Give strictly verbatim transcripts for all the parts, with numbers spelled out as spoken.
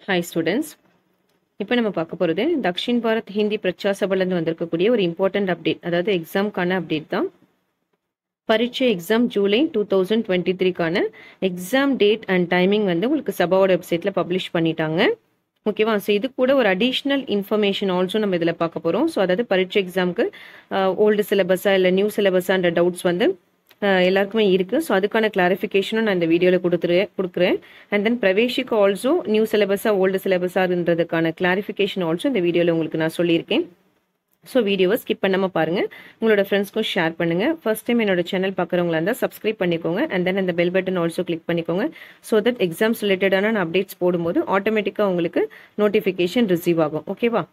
Hi students. இப்போ நம்ம பார்க்க போறது தக்ஷின் பாரத் ஹிந்தி பிரச்சா சபாலேருந்து வந்திருக்கக்கூடிய ஒரு இம்பார்ட்டன்ட் அப்டேட், அதாவது எக்ஸாம்க்கான அப்டேட் தான். பரீட்சை exam July two thousand twenty த்ரீக்கான எக்ஸாம் டேட் அண்ட் டைமிங் வந்து உங்களுக்கு சபாவோட வெப்சைட்டில் பப்ளிஷ் பண்ணிட்டாங்க. ஓகேவா? ஸோ இது கூட ஒரு அடிஷ்னல் இன்ஃபர்மேஷன் ஆல்சோ நம்ம இதில் பார்க்க போகிறோம். ஸோ அதாவது பரீட்சை எக்ஸாமுக்கு ஓல்டு சிலபஸா இல்லை நியூ சிலபஸான்ற டவுட்ஸ் வந்து எல்லாருக்குமே இருக்குது. ஸோ அதுக்கான கிளாரிஃபிகேஷனும் நான் இந்த வீடியோவில் கொடுத்துரு கொடுக்குறேன். அண்ட் தென் பிரவேஷிக்கு ஆல்சோ நியூ சிலபஸா ஓல்டு சிலபஸான்றதுக்கான கிளாரிஃபிகேஷன் ஆல்சோ இந்த வீடியோவில் உங்களுக்கு நான் சொல்லியிருக்கேன். ஸோ வீடியோவை ஸ்கிப் பண்ணாமல் பாருங்கள், உங்களோட ஃப்ரெண்ட்ஸ்க்கும் ஷேர் பண்ணுங்கள். ஃபர்ஸ்ட் டைம் என்னோட சேனல் பார்க்குறவங்களா இருந்தால் சப்ஸ்கிரைப் பண்ணிக்கோங்க. அண்ட் தென் அந்த பெல் பட்டன் ஆல்சோ கிளிக் பண்ணிக்கோங்க. ஸோ தட் எக்ஸாம்ஸ் ரிலேட்டடான அப்டேட்ஸ் போடும்போது ஆட்டோமேட்டிக்காக உங்களுக்கு நோட்டிஃபிகேஷன் ரிசீவ் ஆகும். ஓகேவா?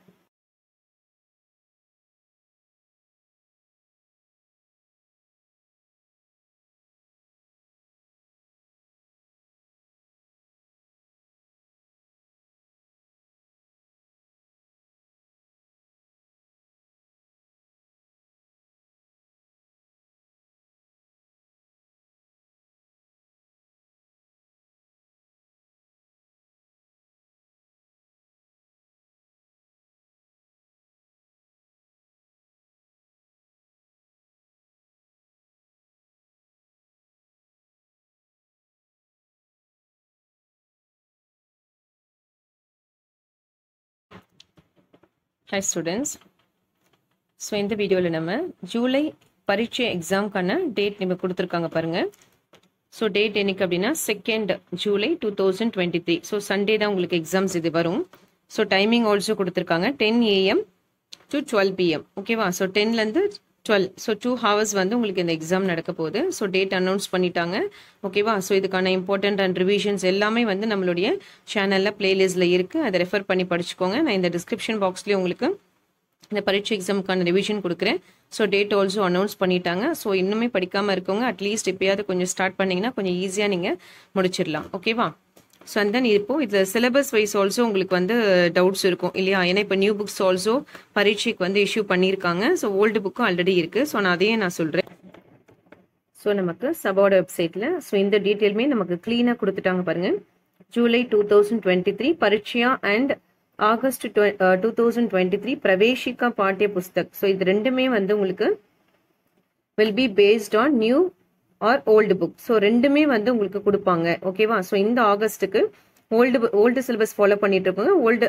High students. ஸோ இந்த வீடியோவில் நம்ம ஜூலை பரீட்சை எக்ஸாம்க்கான டேட் நம்ம கொடுத்துருக்காங்க பாருங்கள். ஸோ டேட் என்னைக்கு அப்படின்னா second July two thousand twenty three so Sunday தான் உங்களுக்கு எக்ஸாம்ஸ் இது வரும். ஸோ டைமிங் ஆல்சோ கொடுத்துருக்காங்க ten AM to twelve PM. ஓகேவா? ஸோ டென்லேருந்து டுவெல் ஸோ டூ ஹவர்ஸ் வந்து உங்களுக்கு இந்த எக்ஸாம் நடக்க போகுது. ஸோ டேட் அனௌன்ஸ் பண்ணிட்டாங்க. ஓகேவா? ஸோ இதுக்கான இம்பார்ட்டன்ட் அண்ட் ரிவிஷன்ஸ் எல்லாமே வந்து நம்மளுடைய சேனலில் பிளேலிஸ்ட்டில் இருக்குது. அதை ரெஃபர் பண்ணி படிச்சுக்கோங்க. நான் இந்த டிஸ்கிரிப்ஷன் பாக்ஸ்லேயே உங்களுக்கு இந்த பரீட்சை எக்ஸாமுக்கான ரிவிஷன் கொடுக்குறேன். ஸோ டேட் ஆல்சோ அனௌன்ஸ் பண்ணிட்டாங்க. ஸோ இன்னுமே படிக்காமல் இருக்கவங்க அட்லீஸ்ட் எப்பயாவது கொஞ்சம் ஸ்டார்ட் பண்ணிங்கன்னா கொஞ்சம் ஈஸியாக நீங்கள் முடிச்சிடலாம். ஓகேவா? ஸோ அண்ட் தென் இப்போ இது சிலபஸ் வைஸ் ஆல்சோ உங்களுக்கு வந்து டவுட்ஸ் இருக்கும் இல்லையா? ஏன்னா இப்போ நியூ புக்ஸ் ஆல்சோ பரீட்சைக்கு வந்து இஷ்யூ பண்ணியிருக்காங்க. ஸோ ஓல்டு புக்கும் ஆல்ரெடி இருக்குது. ஸோ நான் அதையே நான் சொல்கிறேன். ஸோ நமக்கு சபாவோட வெப்சைட்டில் ஸோ இந்த டீட்டெயிலுமே நமக்கு க்ளீனாக கொடுத்துட்டாங்க பாருங்கள். July two thousand twenty three பரீட்சையா and August two thousand twenty three Praveshika பாட்டிய புஸ்தக். ஸோ இது ரெண்டுமே வந்து உங்களுக்கு will be based on new or old book. So ரெண்டுமே வந்து உங்களுக்கு கொடுப்பாங்க. ஓகேவா? ஸோ இந்த ஆகஸ்ட்டுக்கு ஓல்டு ஓல்டு சிலபஸ் ஃபாலோ பண்ணிட்டு இருப்பாங்க. ஓல்டு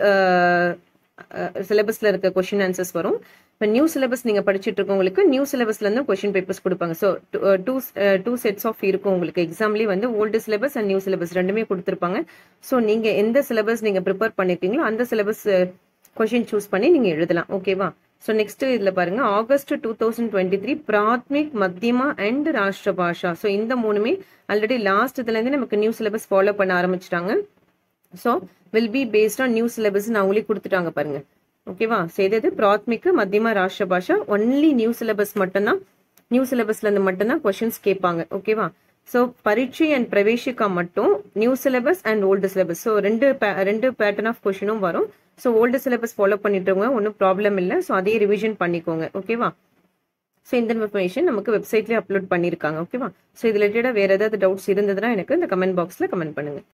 சிலபஸில் இருக்க கொஷின் ஆன்சர்ஸ் வரும். இப்போ நியூ சிலபஸ் நீங்கள் படிச்சுட்டு இருக்கவங்களுக்கு நியூ சிலபஸ்லேருந்து கொஷின் பேப்பர்ஸ் கொடுப்பாங்க. So two two sets of இருக்கும் உங்களுக்கு எக்ஸாம்லேயே வந்து old syllabus and new syllabus ரெண்டுமே கொடுத்துருப்பாங்க. ஸோ நீங்கள் எந்த சிலபஸ் நீங்கள் ப்ரிப்பேர் பண்ணியிருக்கீங்களோ அந்த சிலபஸ் கொஷின் சூஸ் பண்ணி நீங்கள் எழுதலாம். ஓகேவா? ஸோ நெக்ஸ்ட் இதில் பாருங்க, August two thousand twenty three Prathmic Madhyama and Rashtra Bhasha. So இந்த மூணுமே ஆல்ரெடி லாஸ்ட் இதுலேருந்து நமக்கு நியூ சிலபஸ் ஃபாலோ பண்ண ஆரம்பிச்சிட்டாங்க. So will be based on new syllabus அவங்களே கொடுத்துட்டாங்க பாருங்க. ஓகேவா? செய்தது Prathmic Madhyama Rashtra Bhasha only new syllabus மட்டும்தான், நியூ சிலபஸ்லேருந்து மட்டும்தான் கொஷின்ஸ் கேட்பாங்க. ஓகேவா? ஸோ பரீட்சை அண்ட் பிரவேஷிகா மட்டும் new syllabus and old syllabus. So ரெண்டு ரெண்டு பேட்டர்ன் ஆஃப் கொஷினும் வரும். ஸோ ஓல்டு சிலபஸ் ஃபாலோ பண்ணிட்டவங்க ஒன்றும் ப்ராப்ளம் இல்லை. ஸோ அதே ரிவிஷன் பண்ணிக்கோங்க. ஓகேவா? ஸோ இந்த இன்ஃபர்மேஷன் நமக்கு வெப்சைட்லேயே அப்லோட் பண்ணியிருக்காங்க. ஓகேவா? ஸோ இது ரிலேட்டடாக வேறு ஏதாவது டவுட்ஸ் இருந்ததுன்னா எனக்கு இந்த கமெண்ட் பாக்ஸில் கமெண்ட் பண்ணுங்கள்.